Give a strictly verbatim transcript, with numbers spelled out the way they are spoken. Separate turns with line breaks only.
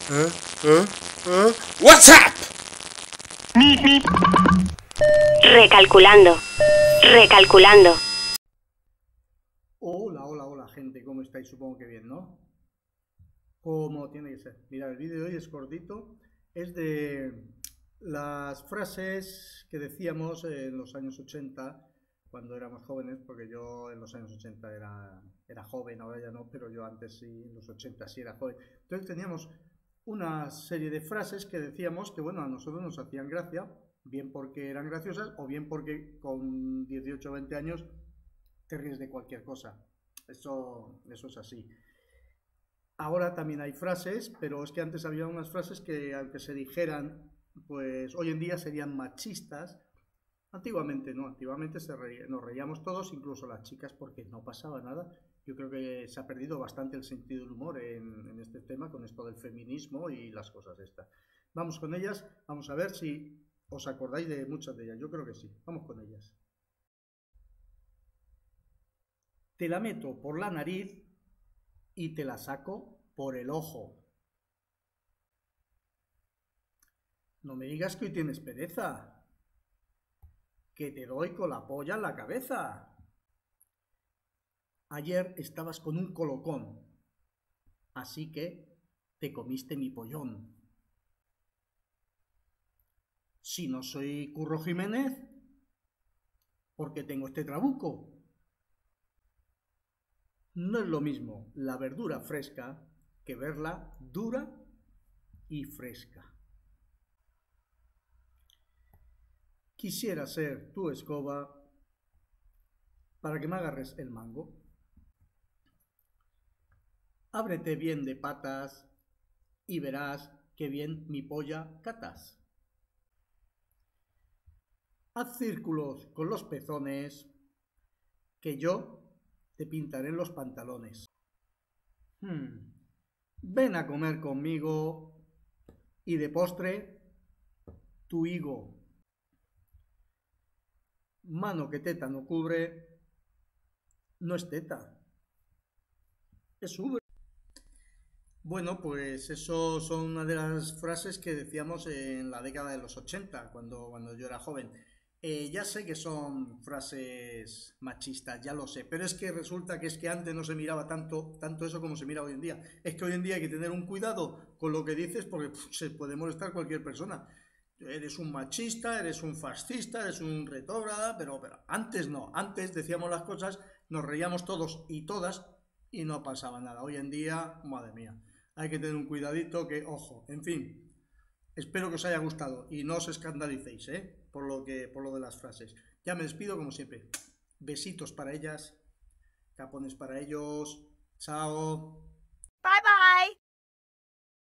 ¿Eh? ¿Eh? ¿Eh? What's up?
Recalculando. Recalculando.
Hola, hola, hola gente, ¿cómo estáis? Supongo que bien, ¿no? Como tiene que ser. Mira, el vídeo de hoy es cortito, es de las frases que decíamos en los años ochenta, cuando éramos jóvenes, porque yo en los años ochenta era, era joven, ahora ya no, pero yo antes sí, en los ochenta sí era joven. Entonces teníamos una serie de frases que decíamos que, bueno, a nosotros nos hacían gracia, bien porque eran graciosas o bien porque con dieciocho o veinte años te ríes de cualquier cosa. Eso, eso es así. Ahora también hay frases, pero es que antes había unas frases que, aunque se dijeran, pues hoy en día serían machistas. Antiguamente no, antiguamente se reía, nos reíamos todos, incluso las chicas, porque no pasaba nada. Yo creo que se ha perdido bastante el sentido del humor en, en este tema, con esto del feminismo y las cosas estas. Vamos con ellas, vamos a ver si os acordáis de muchas de ellas. Yo creo que sí, vamos con ellas. Te la meto por la nariz y te la saco por el ojo. No me digas que hoy tienes pereza, que te doy con la polla en la cabeza. Ayer estabas con un colocón, así que te comiste mi pollón. Si no soy Curro Jiménez, ¿por qué tengo este trabuco? No es lo mismo la verdura fresca que verla dura y fresca. Quisiera ser tu escoba para que me agarres el mango. Ábrete bien de patas y verás que bien mi polla catas. Haz círculos con los pezones, que yo te pintaré en los pantalones. Hmm. Ven a comer conmigo y de postre tu higo. Mano que teta no cubre, no es teta, es ubre. Bueno, pues eso son una de las frases que decíamos en la década de los ochenta, cuando, cuando yo era joven. Eh, ya sé que son frases machistas, ya lo sé, pero es que resulta que es que antes no se miraba tanto, tanto eso como se mira hoy en día. Es que hoy en día hay que tener un cuidado con lo que dices porque pff, se puede molestar cualquier persona. Eres un machista, eres un fascista, eres un retrógrada, pero, pero antes no, antes decíamos las cosas, nos reíamos todos y todas y no pasaba nada. Hoy en día, madre mía, hay que tener un cuidadito que, ojo, en fin. Espero que os haya gustado y no os escandalicéis, ¿eh? Por lo que, por lo de las frases. Ya me despido como siempre. Besitos para ellas, capones para ellos. Chao.
Bye bye.